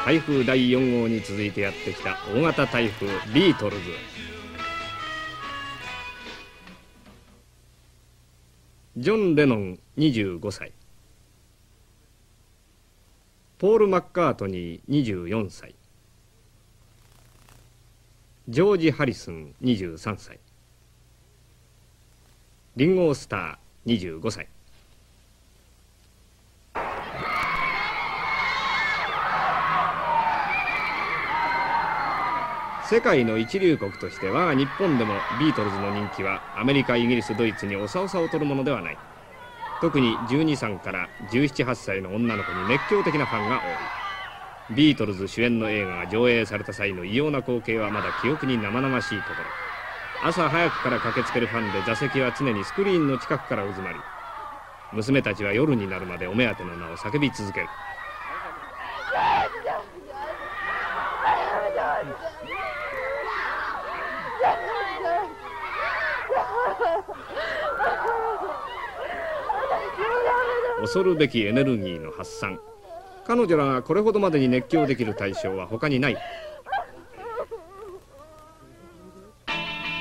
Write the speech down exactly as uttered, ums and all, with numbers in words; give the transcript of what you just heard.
台風だいよん号に続いてやってきた大型台風ビートルズ。ジョン・レノンにじゅうごさい、ポール・マッカートニーにじゅうよんさい、ジョージ・ハリスンにじゅうさんさい、リンゴ・スターにじゅうごさい。世界の一流国としては日本でもビートルズの人気はアメリカ、イギリス、ドイツにおさおさを取るものではない。特にじゅうに、さんからじゅうなな、はっさいの女の子に熱狂的なファンが多い。ビートルズ主演の映画が上映された際の異様な光景はまだ記憶に生々しいところ。朝早くから駆けつけるファンで座席は常にスクリーンの近くからうずまり、娘たちは夜になるまでお目当ての名を叫び続ける。恐るべきエネルギーの発散。彼女らがこれほどまでに熱狂できる対象は他にない。